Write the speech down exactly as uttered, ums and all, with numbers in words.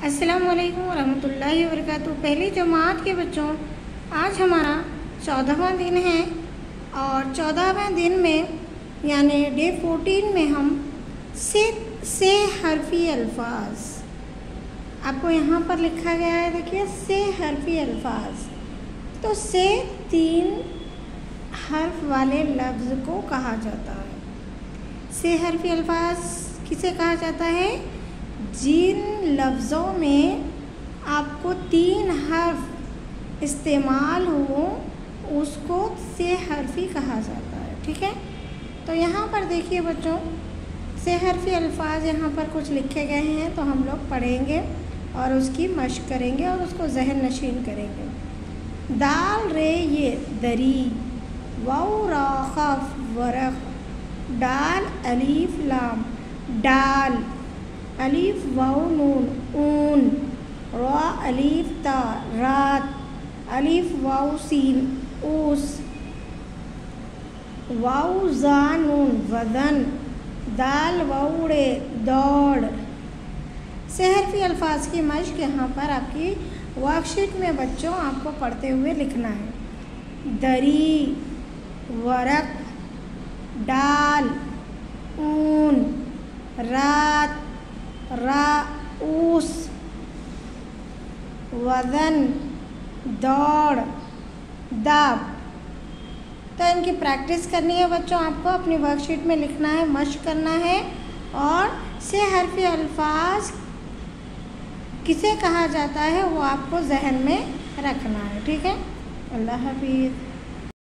अस्सलामुअलैकुम वरहमतुल्लाहि वबरकातुहू। पहली जमात के बच्चों, आज हमारा चौदहवां दिन है और चौदहवें दिन में यानी डे फोर्टीन में हम से से हरफी अल्फाज, आपको यहाँ पर लिखा गया है, देखिए से हरफी अल्फाज। तो से तीन हर्फ वाले लफ्ज़ को कहा जाता है। से हरफी अल्फाज किसे कहा जाता है? जिन लफ्ज़ों में आपको तीन हर्फ इस्तेमाल हो उसको से हरफी कहा जाता है। ठीक है, तो यहाँ पर देखिए बच्चों, से हरफी अल्फाज यहाँ पर कुछ लिखे गए हैं, तो हम लोग पढ़ेंगे और उसकी मश्क करेंगे और उसको जहन नशीन करेंगे। दाल रे ये दरी, वाउ रा खफ वरख, डाल अलीफ लाम डाल, अलीफ वाउ नून ऊन, रा अलीफ ता रात, अलीफ वाउ सीन ऊस, वाउ जा नून वज़न, दाल वाउड़े दौड़। से हरफी अल्फाज की मश्क यहाँ पर आपकी वर्कशीट में बच्चों आपको पढ़ते हुए लिखना है। दरी, वरक, डाल, ऊन, रात, राऊस, वज़न, दौड़, दाब। तो इनकी प्रैक्टिस करनी है बच्चों, आपको अपनी वर्कशीट में लिखना है, मश्क करना है और से हरफी अल्फाज किसे कहा जाता है वो आपको जहन में रखना है। ठीक है, अल्लाह हाफिज़।